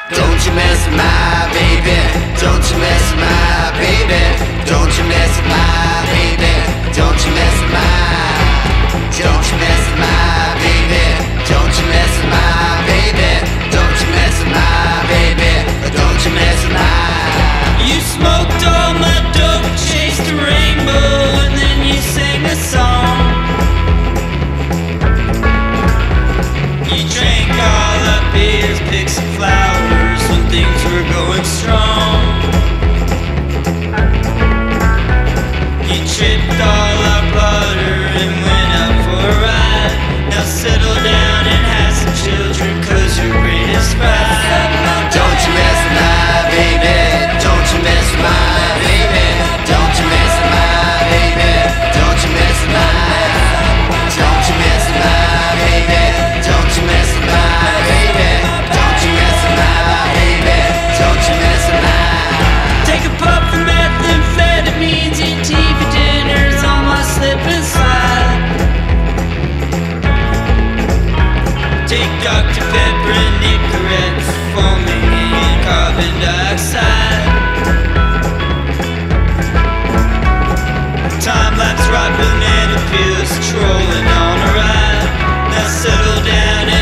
Don't you mess with my baby. Don't you mess with my baby. Don't you mess with my baby. Don't you mess with my. Don't you mess with my baby. Don't you mess with my baby. Don't you mess with my baby. Don't you mess with my. You smoked all my dope, chased a rainbow, and then you sang a song. You drank all the beers, picked some flowers when things were going strong. You tripped all our butter and went out for a ride. Now settle down and have some children, 'cause you're great as pride. Don't you mess with my baby. Don't you mess with my baby. Don't you mess with my baby. Don't you mess with my. Don't you mess with my baby. Don't you mess with my baby. Don't you mess with my baby. Don't you mess with my. Take a puff of methamphetamines, eat TV dinners on my slip and slide. Take Dr. Pepper and Nicorette, foaming in carbon dioxide. Time-lapse rock banana peels, trolling on a ride. Now settle down